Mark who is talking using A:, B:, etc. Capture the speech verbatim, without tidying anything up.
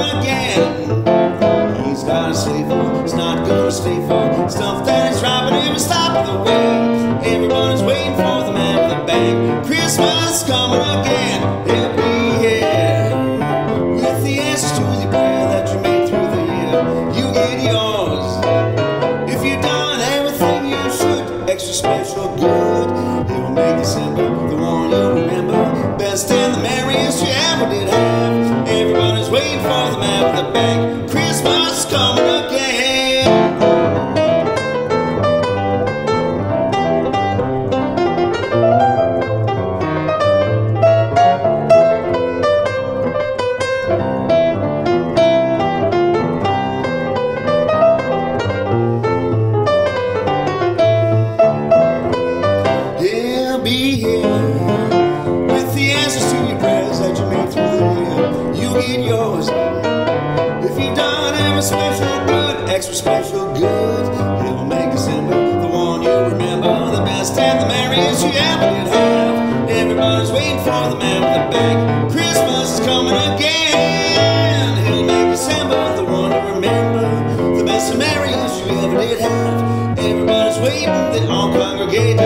A: again. He's gotta save for, it's not gonna stay for stuff that is right, but every stop of the way. Everybody's waiting for the man with the bank. Christmas coming again. He'll be here with the answers to the prayer that you made through the year. You get yours if you've done everything you should. Extra special good. He'll make December the one you'll remember. Best and the merriest you ever did have. Everybody's waiting for the man with the bank. Christmas coming again. He'll be here with the answers to your prayers that you made through the year. You get yours if you've done every special good, extra special good. He'll make December the one you remember, the best and the merriest you ever did have. Everybody's waiting for the man with the bank. Christmas is coming again. He'll make December the one you remember, the best and merriest you ever did have. Everybody's waiting, they all congregate.